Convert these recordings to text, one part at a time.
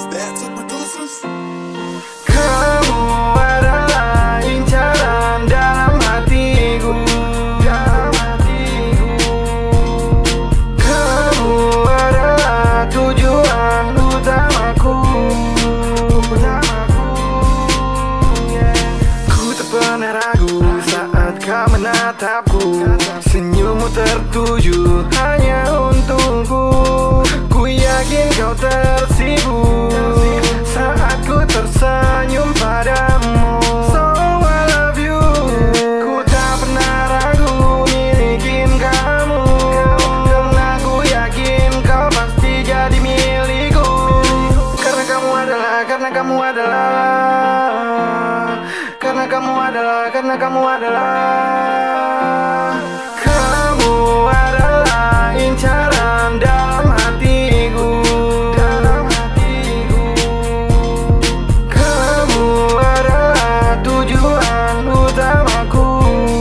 Kamu adalah incaran dalam hatiku. Kamu adalah tujuan utamaku. Ku tak pernah ragu saat kau menatapku. Senyummu tertuju hanya untukku. Ku yakin kau tersipu saat ku tersenyum padamu. So I love you. Ku tak pernah ragu milikin kamu, karena ku yakin kau pasti jadi milikku. Karena kamu adalah, karena kamu adalah, karena kamu adalah, karena kamu adalah. Kamu adalah incaran dalam hatiku. Kamu adalah tujuan utamaku.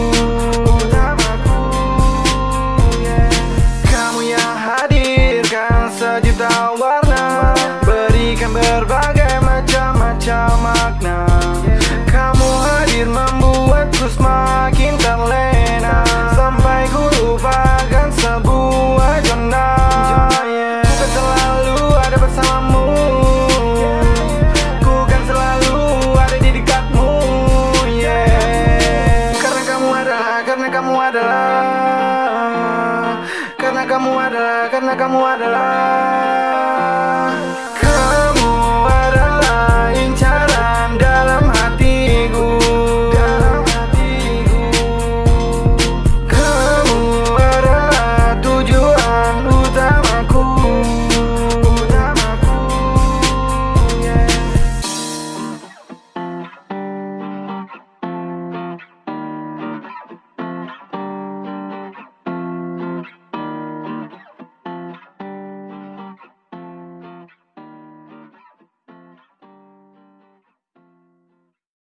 Kamu yang hadirkan sejuta warna, berikan berbagai macam-macam makna. Kamu hadir membuatku semakin terlena, sampai ku lupakan sebuah zona. Ku kan selalu ada bersamamu, ku kan selalu ada di dekatmu, yeah. Karena kamu adalah, karena kamu adalah, karena kamu adalah, karena kamu adalah.